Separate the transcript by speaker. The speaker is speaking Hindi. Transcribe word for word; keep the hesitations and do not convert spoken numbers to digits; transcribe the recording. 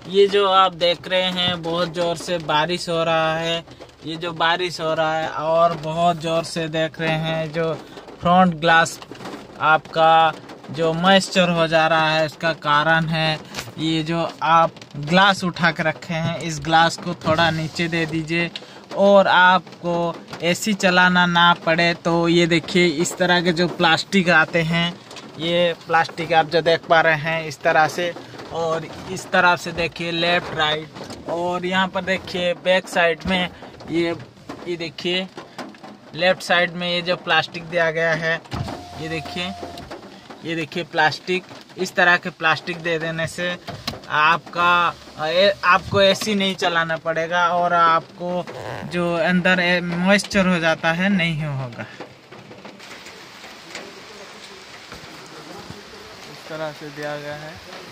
Speaker 1: ये जो आप देख रहे हैं बहुत जोर से बारिश हो रहा है। ये जो बारिश हो रहा है और बहुत जोर से देख रहे हैं जो फ्रंट ग्लास आपका जो मॉइस्चर हो जा रहा है इसका कारण है ये जो आप ग्लास उठा के रखे हैं। इस ग्लास को थोड़ा नीचे दे दीजिए और आपको एसी चलाना ना पड़े। तो ये देखिए इस तरह के जो प्लास्टिक आते हैं, ये प्लास्टिक आप जो देख पा रहे हैं इस तरह से, और इस तरह से देखिए लेफ्ट राइट, और यहाँ पर देखिए बैक साइड में ये ये देखिए लेफ्ट साइड में ये जो प्लास्टिक दिया गया है, ये देखिए ये देखिए प्लास्टिक। इस तरह के प्लास्टिक दे देने से आपका ए, आपको एसी नहीं चलाना पड़ेगा और आपको जो अंदर मॉइस्चर हो जाता है नहीं होगा। इस तरह से दिया गया है।